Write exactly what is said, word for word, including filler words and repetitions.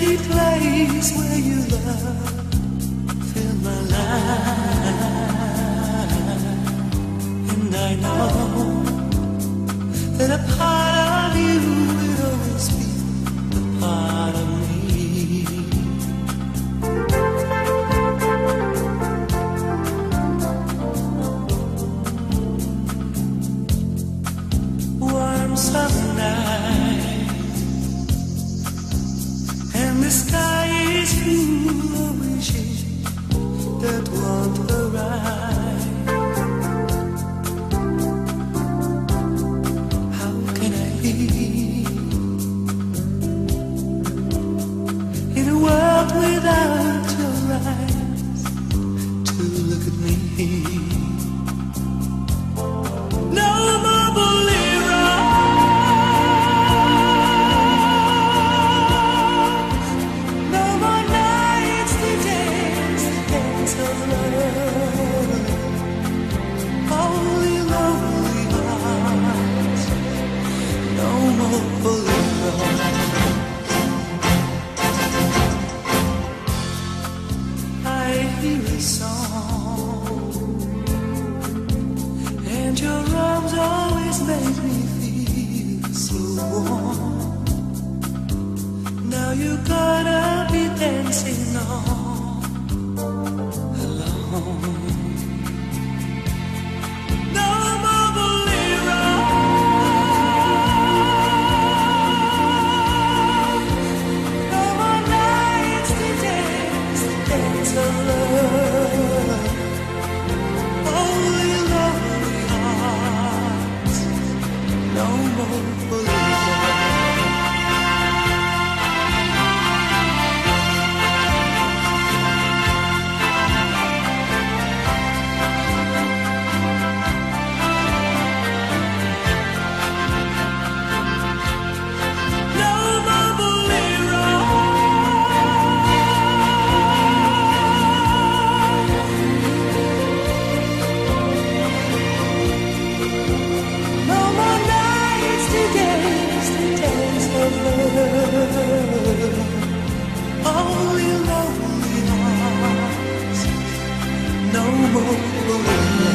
place where you love fill my life, and I know that a part of you will always be a part of me. Warm summer night, and the sky is full of wishes that won't arrive. How can I be in a world without your eyes to look at me? No more bolero, no more nights to dance the dance of love. Only lonely hearts, no more bolero. I hear a song, and your arms always make me feel so warm. Now you're gonna be dancing all alone. No more bolero, no more nights to dance the dance of love. Only lonely hearts, no more bolero. No more bolero, no more nights to dance the dance of love. Only lonely hearts, no more bolero.